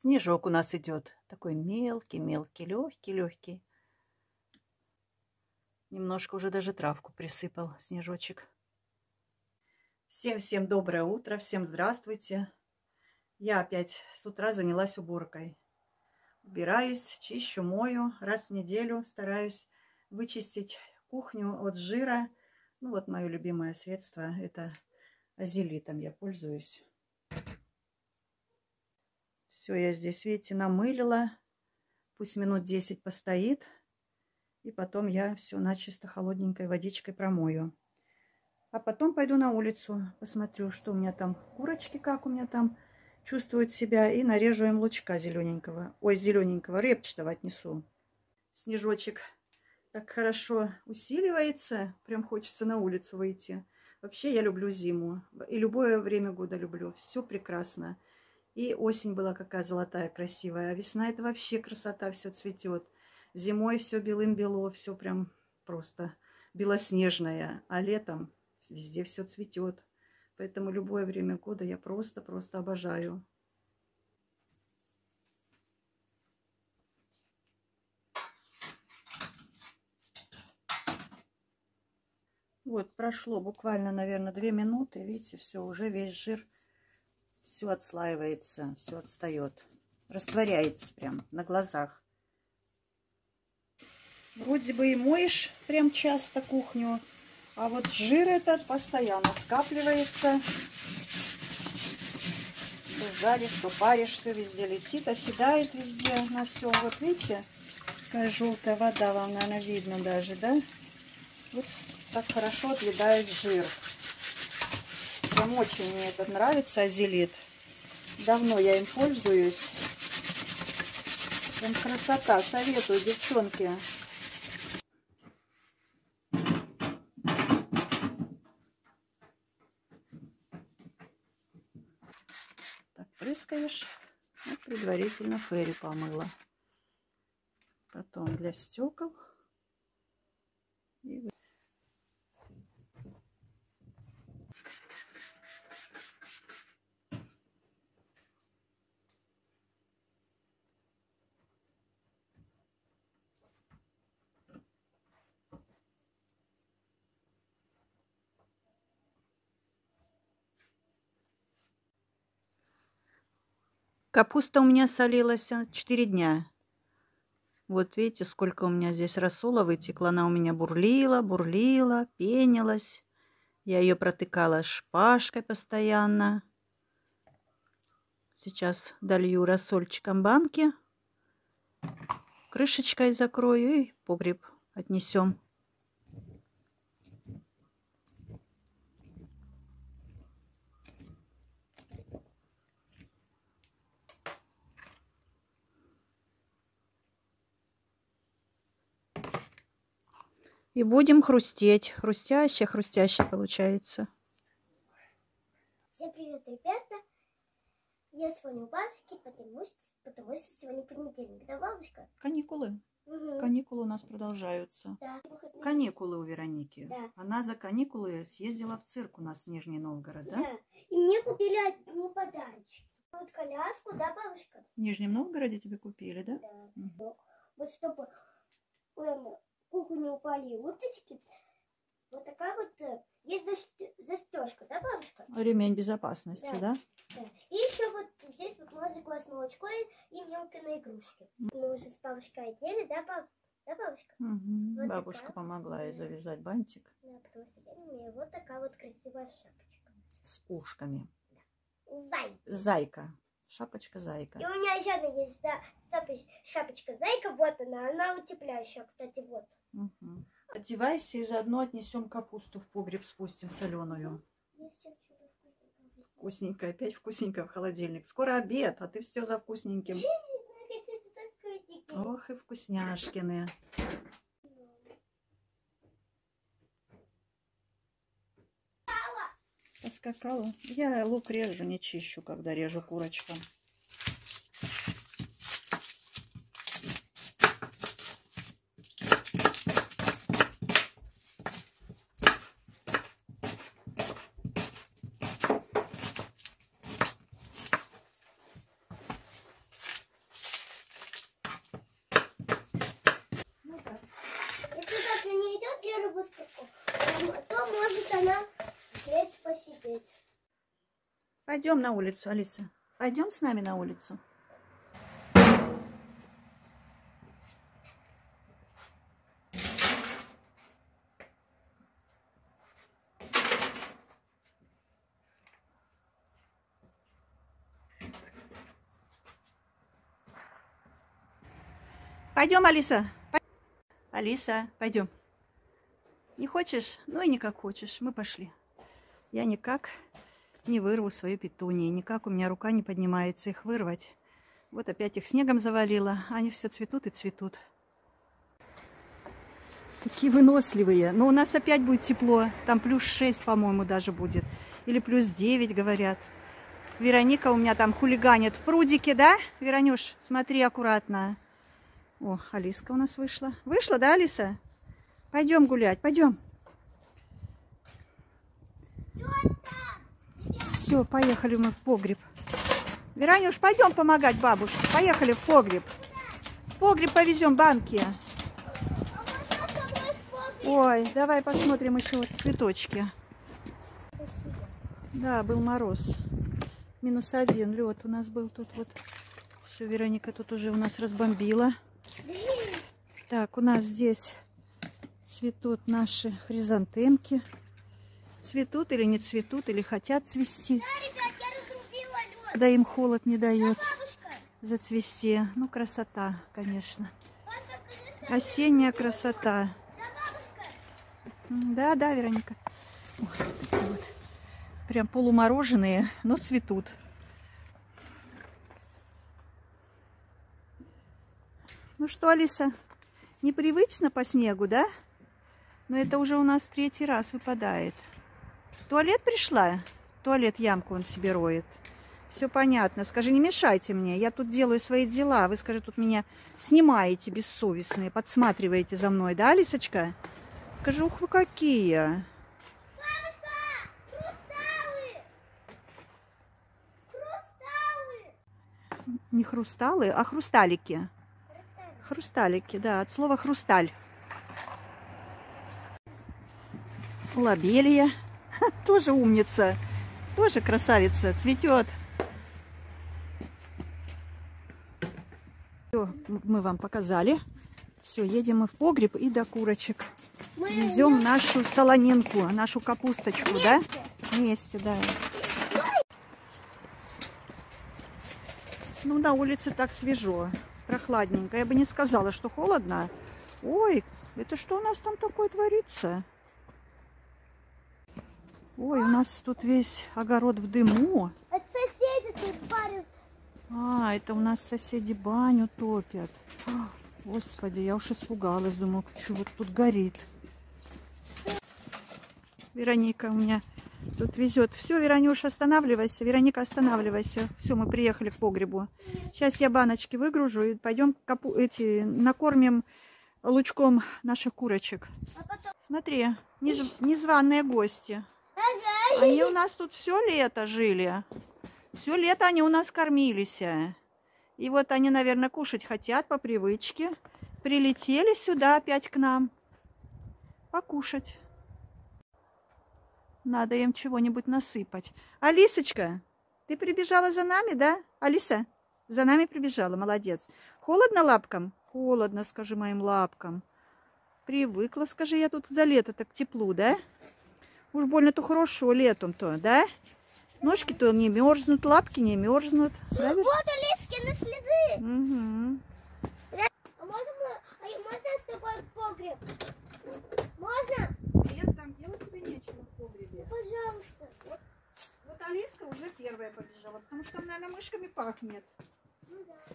Снежок у нас идет. Такой мелкий, легкий. Немножко уже даже травку присыпал снежочек. Всем доброе утро, всем здравствуйте. Я опять с утра занялась уборкой. Убираюсь, чищу, мою. Раз в неделю стараюсь вычистить кухню от жира. Ну вот мое любимое средство — это азелитом я пользуюсь. Все, я здесь, видите, намылила. Пусть минут 10 постоит. И потом я все начисто холодненькой водичкой промою. А потом пойду на улицу, посмотрю, что у меня там, курочки, как у меня там чувствуют себя. И нарежу им лучка зелененького. Ой, зелененького, репчатого отнесу. Снежочек так хорошо усиливается. Прям хочется на улицу выйти. Вообще я люблю зиму. И любое время года люблю. Все прекрасно. И осень была какая золотая, красивая. А весна — это вообще красота, все цветет. Зимой все белым-бело, все прям просто белоснежное. А летом везде все цветет. Поэтому любое время года я просто обожаю. Вот прошло буквально, наверное, 2 минуты. Видите, все, уже весь жир, все отслаивается, все отстает. Растворяется прям на глазах. Вроде бы и моешь прям часто кухню, а вот жир этот постоянно скапливается. То жаришь, то паришь, все везде летит, оседает везде на все. Вот видите, какая желтая вода, вам, наверное, видно даже, да? Вот так хорошо отъедает жир. Прям очень мне этот нравится азелит. Давно я им пользуюсь. Прям красота. Советую, девчонки. Так, прыскаешь. И предварительно фэри помыла. Потом для стекол. И... Капуста у меня солилась 4 дня. Вот видите, сколько у меня здесь рассола вытекло. Она у меня бурлила, пенилась. Я ее протыкала шпажкой постоянно. Сейчас долью рассольчиком банки. Крышечкой закрою и в погреб отнесем. И будем хрустеть. Хрустяще получается. Всем привет, ребята. Я сегодня у бабушки, потому что сегодня понедельник. Да, бабушка? Каникулы. Угу. Каникулы у нас продолжаются. Да. Каникулы у Вероники. Да. Она за каникулы съездила в цирк у нас в Нижний Новгород, да? Да. И мне купили одни подарочки. Вот коляску, да, бабушка? В Нижнем Новгороде тебе купили, да? Да. Угу. Вот чтобы в кухню не упали уточки. Вот такая вот есть застежка, да, бабушка? Ремень безопасности, да? Да. И еще вот здесь вот можно класть молочко и мелко на игрушки. Мы уже с бабушкой одели, да, бабушка? Угу. Вот Бабушка такая. помогла ей завязать бантик. Да, потому что я не умею. Вот такая вот красивая шапочка. С ушками. Зайка. Зайка. Шапочка зайка. И у меня еще одна есть, да, шапочка зайка. Вот она утепляющая, кстати, вот. Угу. Одевайся и заодно отнесем капусту в погреб, спустим соленую. Я сейчас что-то вкусненькое. Вкусненькое, опять вкусненькое в холодильник. Скоро обед, а ты все за вкусненьким. Ох и вкусняшкины. Поскакала. Я лук режу, не чищу, когда режу курочкам. А то может она здесь посидеть. Пойдем на улицу, Алиса. Пойдем с нами на улицу. Пойдем, Алиса. Алиса, пойдем. Не хочешь? Ну и не как хочешь. Мы пошли. Я никак не вырву свою петунию. Никак у меня рука не поднимается их вырвать. Вот опять их снегом завалило. Они все цветут и цветут. Какие выносливые. Но у нас опять будет тепло. Там +6, по-моему, даже будет. Или +9, говорят. Вероника у меня там хулиганит в прудике, да? Веронюш, смотри аккуратно. О, Алиска у нас вышла. Вышла, да, Алиса? Пойдем гулять, пойдем. Все, поехали мы в погреб. Веронюш, пойдем помогать бабушке. Поехали в погреб. В погреб повезем банки. Ой, давай посмотрим еще вот цветочки. Да, был мороз. -1 лед у нас был тут вот. Все, Вероника тут уже у нас разбомбила. Так, у нас здесь цветут наши хризантемки. Цветут или не цветут, или хотят цвести. Да, ребят, я разрубила лед. Да им холод не дает Бабушка. зацвести. Ну, красота, конечно. Папа, конечно, Осенняя красота. да, бабушка. Да, да, Вероника. Ой, такие вот. Прям полумороженые, но цветут. Ну что, Алиса, непривычно по снегу, да? Но это уже у нас 3-й раз выпадает. В туалет пришла? В туалет ямку он себе роет. Все понятно. Скажи, не мешайте мне. Я тут делаю свои дела. Вы, скажи, тут меня снимаете бессовестные, подсматриваете за мной, да, Алисочка? Скажи, ух вы какие. Бабушка, хрусталы. Хрусталы. Не хрусталы, а хрусталики. Хрусталики, да, от слова хрусталь. Лобелия. Тоже умница. Тоже красавица. Цветет. Все, мы вам показали. Все, едем мы в погреб и до курочек. Везем нашу солонинку, нашу капусточку, да? Вместе, да. Ну, на улице так свежо. Прохладненько. Я бы не сказала, что холодно. Ой, это что у нас там такое творится? Ой, у нас тут весь огород в дыму. Это соседи тут парят. А, это у нас соседи баню топят. Господи, я уж испугалась. Думаю, что вот тут горит. Вероника у меня тут везет. Все, Веронюша, останавливайся. Вероника, останавливайся. Все, мы приехали к погребу. Сейчас я баночки выгружу и пойдем накормим лучком наших курочек. А потом... Смотри, незваные гости. Ага. Они у нас тут все лето жили. Все лето они у нас кормились. И вот они, наверное, кушать хотят по привычке. Прилетели сюда опять к нам покушать. Надо им чего-нибудь насыпать. Алисочка, ты прибежала за нами, да? Алиса, за нами прибежала, молодец. Холодно лапкам? Холодно, скажи моим лапкам. Привыкла, скажи, я тут за лето так теплу, да? Уж больно-то хорошо летом-то, да? Ножки-то не мерзнут, лапки не мерзнут. Да, Вот Алискины следы. угу. А можно с тобой в погреб? Можно? Нет, там делать тебе нечего в погребе. Пожалуйста. Вот Алиска уже первая побежала, потому что, наверное, мышками пахнет. Ну да.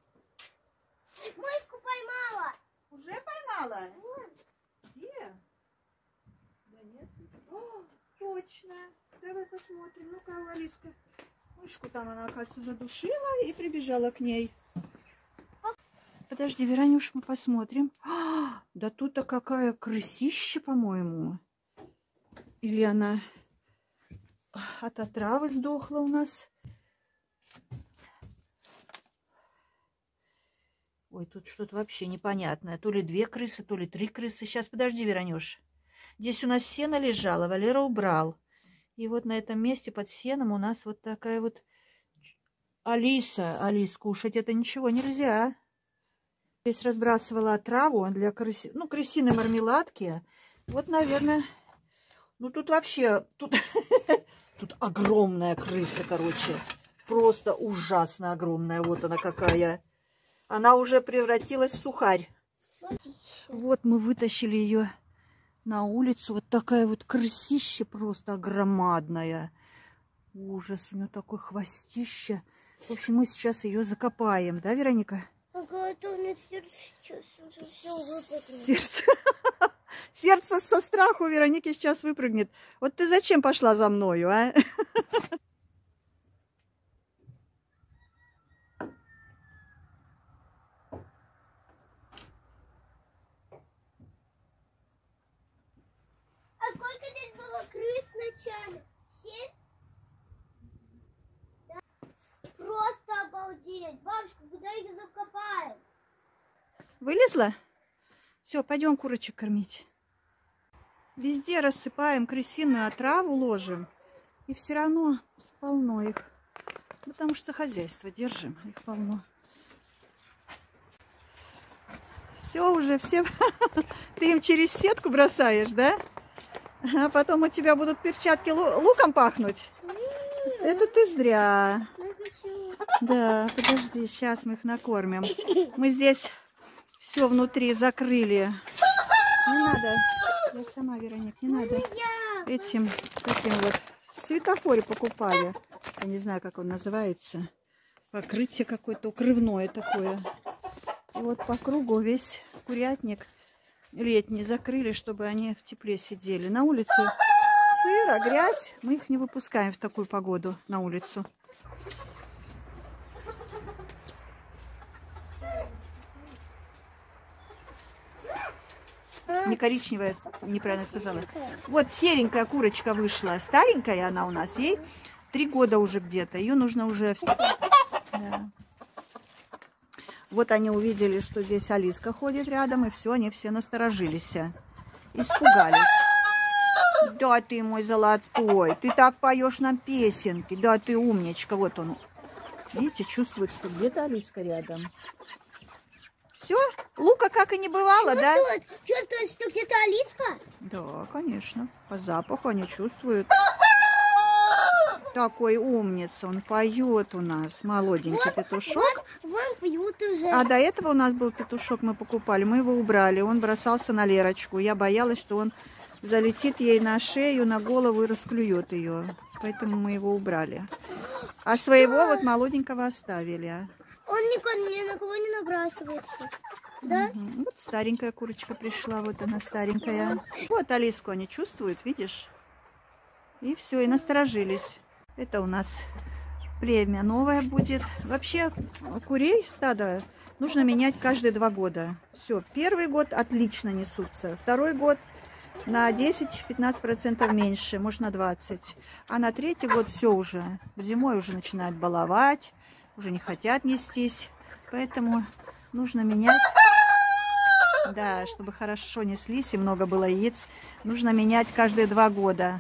Мышку поймала. Уже поймала? Вон. Где? Да нет. О, точно. Давай посмотрим. Ну-ка, Алиска. Мышку там она, оказывается, задушила и прибежала к ней. Подожди, Веронюш, мы посмотрим. Да тут-то какая крысища, по-моему. Или она от отравы сдохла у нас. Ой, тут что-то вообще непонятное. То ли 2 крысы, то ли 3 крысы. Сейчас, подожди, Веронюш. Здесь у нас сено лежало, Валера убрал. И вот на этом месте под сеном у нас вот такая вот Алиса. Алис, кушать это ничего нельзя. Здесь разбрасывала траву для крысиной мармеладки. Вот, наверное, ну тут вообще, тут огромная крыса, короче. Просто ужасно огромная. Вот она какая. Она уже превратилась в сухарь. Вот мы вытащили ее на улицу. Вот такая вот крысища просто громадная. Ужас, у нее такое хвостище. В общем, мы сейчас ее закопаем. Да, Вероника? Ага, это у меня сердце сейчас уже все выпрыгнет. Сердце со страху Вероники сейчас выпрыгнет. Вот ты зачем пошла за мною, а? А сколько здесь было крыс вначале? 7? Да? Просто обалдеть. Бабушка, куда их закопаем? Вылезла? Все, пойдем курочек кормить. Везде рассыпаем крысиную отраву, ложим. И все равно полно их. Потому что хозяйство держим, их полно. Все уже, все. Ты им через сетку бросаешь, да? А потом у тебя будут перчатки луком пахнуть. Это ты зря. Да, подожди, сейчас мы их накормим. Мы здесь все внутри закрыли. Не надо. Я сама, Вероник, не надо. Этим таким вот светофоре покупали. Я не знаю, как он называется. Покрытие какое-то укрывное такое. И вот по кругу весь курятник летний закрыли, чтобы они в тепле сидели. На улице сыро, грязь. Мы их не выпускаем в такую погоду на улицу. Не коричневая, неправильно сказала. Вот серенькая курочка вышла. Старенькая она у нас. Ей 3 года уже где-то. Ее нужно уже... Да. Вот они увидели, что здесь Алиска ходит рядом. И все, они все насторожились. Испугались. Да, ты мой золотой. Ты так поешь нам песенки. Да, ты умничка. Вот он. Видите, чувствует, что где-то Алиска рядом. Все? Лука как и не бывало, да? Чувствует, что где-то Алиска? Да, конечно. По запаху они чувствуют. Такой умница. Он поет у нас. Молоденький петушок. Вон поют уже. А до этого у нас был петушок, мы покупали. Мы его убрали. Он бросался на Лерочку. Я боялась, что он залетит ей на шею, на голову и расклюет ее. Поэтому мы его убрали. А своего вот молоденького оставили. Он ни на кого не набрасывается. Да? Угу. Вот старенькая курочка пришла. Вот она старенькая. Вот Алиску они чувствуют, видишь? И все, и насторожились. Это у нас племя новое будет. Вообще курей стадо нужно менять каждые 2 года. Все, первый год отлично несутся. Второй год на 10-15% меньше, может на 20%. А на 3-й год все уже. Зимой уже начинают баловать. Уже не хотят нестись, поэтому нужно менять, да, чтобы хорошо неслись и много было яиц, нужно менять каждые 2 года.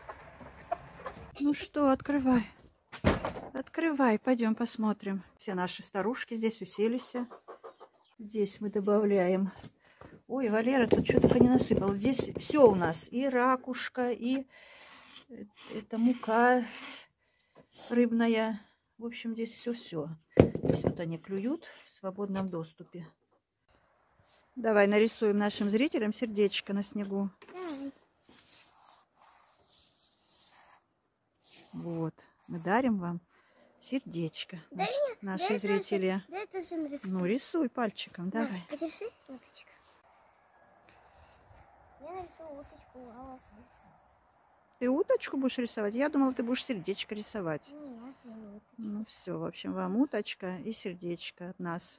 Ну что, открывай, открывай, пойдем посмотрим. Все наши старушки здесь уселись, здесь мы добавляем. Ой, Валера тут что только не насыпал. Здесь все у нас, и ракушка, и это мука рыбная. В общем, здесь все-все. Здесь вот они клюют в свободном доступе. Давай нарисуем нашим зрителям сердечко на снегу. Давай. Вот. Мы дарим вам сердечко. Да наши зрители. Тоже, ну, рисуй пальчиком. Да, давай. подержи уточку. Я нарисую уточку. Ты уточку будешь рисовать? Я думала, ты будешь сердечко рисовать. Нет, ну все, в общем, вам уточка и сердечко от нас.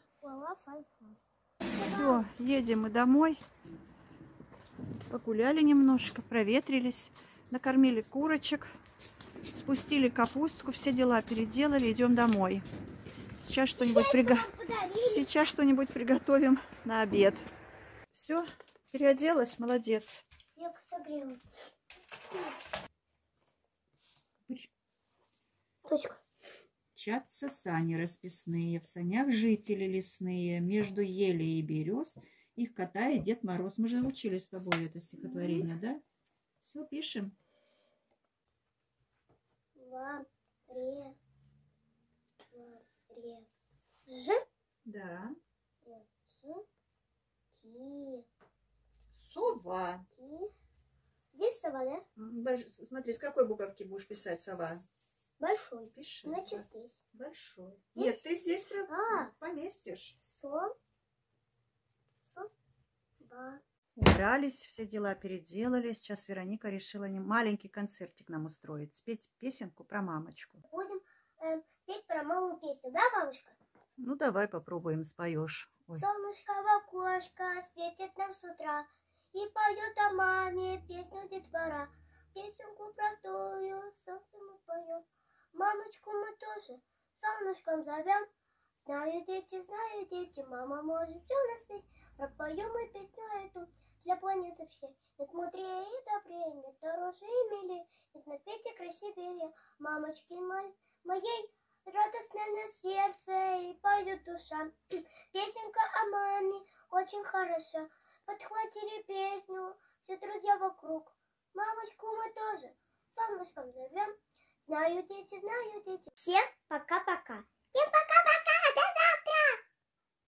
Все, едем мы домой. Погуляли немножко, проветрились, накормили курочек, спустили капустку, все дела переделали, идем домой. Сейчас что-нибудь приготовим на обед. Все, переоделась, молодец. Я согрела. Точка. Мчатся сани расписные, в санях жители лесные, между елей и берез их катает Дед Мороз. Мы же учили с тобой это стихотворение, да? Все, пишем. Ж. Да. Ки. Сова. Здесь сова, да? Смотри, с какой буковки будешь писать сова? Большой. Пиши. Значит, Да. здесь. Большой. Здесь? Нет, ты здесь поместишь. Ба. Убрались, все дела переделали. Сейчас Вероника решила маленький концертик нам устроить. Спеть песенку про мамочку. Будем петь про маму песню, да, бабушка? Ну, давай попробуем, споешь. Ой. Солнышко в окошко светит нам с утра и поет о маме песню детвора. Песенку простую солнце мы поем. Мамочку мы тоже солнышком зовем. Знают дети, мама может все на свете. Пропоем мы песню эту для планеты всей. Нет мудрее и добрее, нет дороже и милее, нет на свете красивее мамочки моей. Радостно на сердце и поет душа. Песенка о маме очень хороша. Подхватили песню все друзья вокруг. Мамочку мы тоже солнышком зовем. Знают дети. Всем пока-пока. Всем пока.